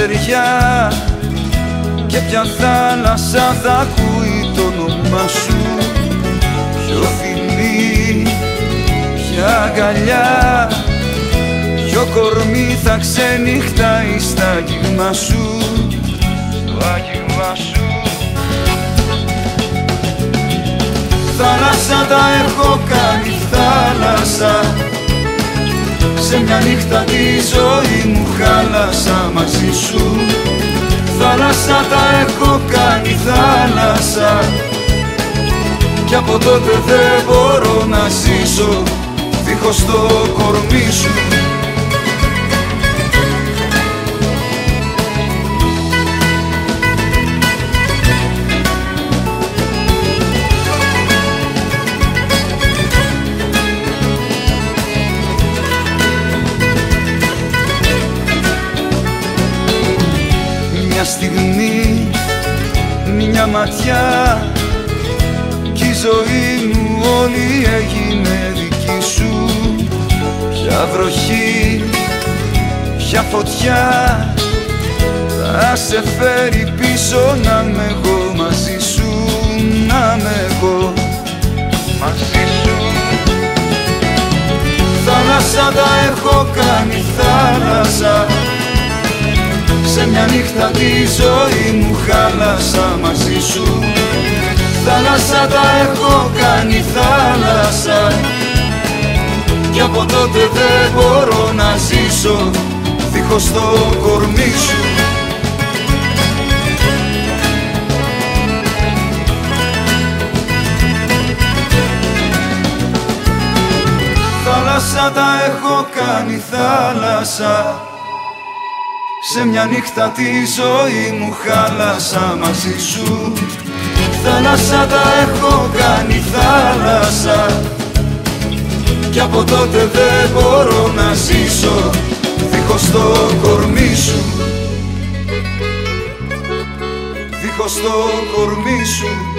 στεριά και ποια θάλασσα θα ακούει το όνομα σου. Ποιο φιλί, ποια αγκαλιά, ποιο κορμί θα ξενυχτάει στα αγγίγμα σου, στο άγγιγμα σου. Θάλασσα τα έχω κάνει θάλασσα, σε μια νύχτα τη ζωή μου χάλασα μαζί σου. Θάλασσα τα έχω κάνει θάλασσα, κι από τότε δεν μπορώ να ζήσω δίχως το κορμί σου. Μια στιγμή, μια ματιά κι η ζωή μου όλη έγινε δική σου. Ποια βροχή, ποια φωτιά θα σε φέρει πίσω να είμαι εγώ μαζί σου, να είμαι εγώ μαζί σου. Θάλασσα τα έχω κάνει θάλασσα, σε μια νύχτα τη ζωή μου χάλασα μαζί σου. Θάλασσα τα έχω κάνει θάλασσα, κι από τότε δεν μπορώ να ζήσω δίχως το κορμί σου. Θάλασσα τα έχω κάνει θάλασσα, σε μια νύχτα τη ζωή μου χάλασα μαζί σου. Θάλασσα τα έχω κάνει θάλασσα, κι από τότε δεν μπορώ να ζήσω δίχως το κορμί σου, δίχως το κορμί σου.